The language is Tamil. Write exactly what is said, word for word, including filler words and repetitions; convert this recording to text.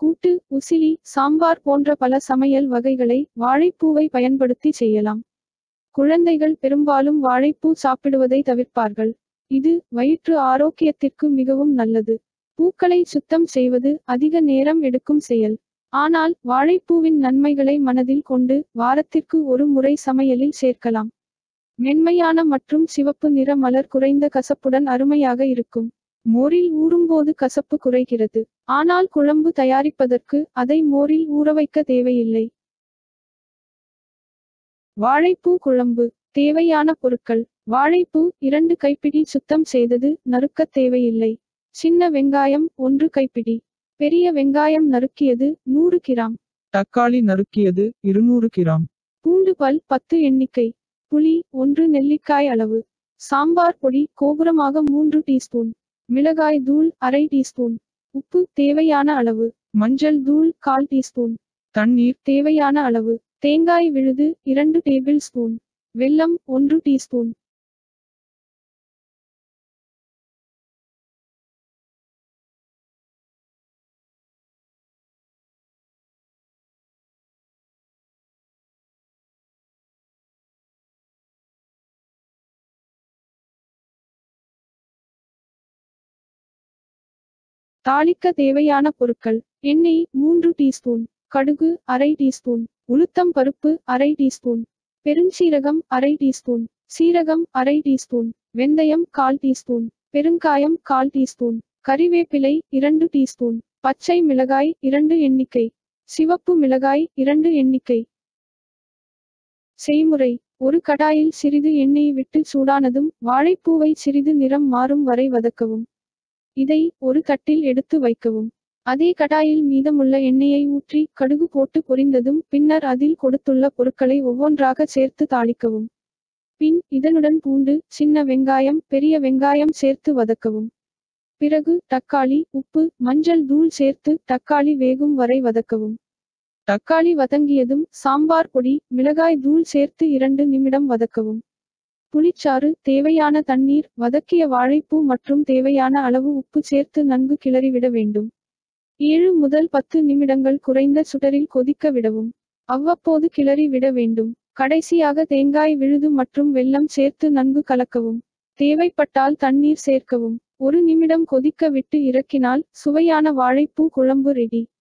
கூட்டு, உசிலி, சாம்பார் போன்ற பல சமையல் வகைகளை வாழைப்பூவை பயன்படுத்தி செய்யலாம். குழந்தைகள் பெரும்பாலும் வாழைப்பூ சாப்பிடுவதை தவிர்ப்பார்கள். இது வயிற்று ஆரோக்கியத்திற்கு மிகவும் நல்லது. பூக்களை சுத்தம் செய்வது அதிக நேரம் எடுக்கும் செயல். ஆனால் வாழைப்பூவின் நன்மைகளை மனதில் கொண்டு வாரத்திற்கு ஒரு முறை சமையலில் சேர்க்கலாம். மென்மையான மற்றும் சிவப்பு நிற மலர் குறைந்த கசப்புடன் அருமையாக இருக்கும். மோரில் ஊறும்போது கசப்பு குறைகிறது. ஆனால் குழம்பு தயாரிப்பதற்கு அதை மோரில் ஊறவைக்க தேவையில்லை. வாழைப்பூ குழம்பு. தேவையான பொருட்கள்: வாழைப்பூ இரண்டு கைப்பிடி சுத்தம் செய்தது, நறுக்கத் தேவையில்லை. சின்ன வெங்காயம் ஒன்று கைப்பிடி. பெரிய வெங்காயம் நறுக்கியது நூறு கிராம். தக்காளி நறுக்கியது இருநூறு கிராம். பூண்டு பல் பத்து எண்ணிக்கை. புளி ஒன்று நெல்லிக்காய் அளவு. சாம்பார் பொடி கோபுரமாக மூன்று டீஸ்பூன். மிளகாய் தூள் அரை டீஸ்பூன். உப்பு தேவையான அளவு. மஞ்சள் தூள் கால் டீஸ்பூன். தண்ணீர் தேவையான அளவு. தேங்காய் விழுது இரண்டு டேபிள் ஸ்பூன். வெல்லம் ஒன்று டீஸ்பூன். தாளிக்க தேவையான பொருட்கள்: எண்ணெய் மூன்று டீஸ்பூன். கடுகு அரை டீஸ்பூன். உளுத்தம் பருப்பு அரை டீஸ்பூன். பெருஞ்சீரகம் அரை டீஸ்பூன். சீரகம் அரை டீஸ்பூன். வெந்தயம் கால் டீஸ்பூன். பெருங்காயம் கால் டீஸ்பூன். கறிவேப்பிலை இரண்டு டீஸ்பூன். பச்சை மிளகாய் இரண்டு எண்ணிக்கை. சிவப்பு மிளகாய் இரண்டு எண்ணிக்கை. செய்முறை: ஒரு கடாயில் சிறிது எண்ணெய் விட்டு சூடானதும் வாழைப்பூவை சிறிது நிறம் மாறும் வரை வதக்கவும். இதை ஒரு தட்டில் எடுத்து வைக்கவும். அதே கடாயில் மீதமுள்ள எண்ணெயை ஊற்றி கடுகு போட்டு பொரிந்ததும் பின்னர் அதில் கொடுத்துள்ள பொருட்களை ஒவ்வொன்றாக சேர்த்து தாளிக்கவும். பின் இதனுடன் பூண்டு, சின்ன வெங்காயம், பெரிய வெங்காயம் சேர்த்து வதக்கவும். பிறகு தக்காளி, உப்பு, மஞ்சள் தூள் சேர்த்து தக்காளி வேகும் வரை வதக்கவும். தக்காளி வதங்கியதும் சாம்பார் பொடி, மிளகாய் தூள் சேர்த்து இரண்டு நிமிடம் வதக்கவும். புளிச்சாறு தேவையான தண்ணீர், வதக்கிய வாழைப்பூ மற்றும் தேவையான அளவு உப்பு சேர்த்து நன்கு கிளறிவிட வேண்டும். ஏழு முதல் பத்து நிமிடங்கள் குறைந்த சுடரில் கொதிக்க விடவும். அவ்வப்போது கிளறி விட வேண்டும். கடைசியாக தேங்காய் விழுது மற்றும் வெல்லம் சேர்த்து நன்கு கலக்கவும். தேவைப்பட்டால் தண்ணீர் சேர்க்கவும். ஒரு நிமிடம் கொதிக்க விட்டு இறக்கினால் சுவையான வாழைப்பூ குழம்பு ரெடி.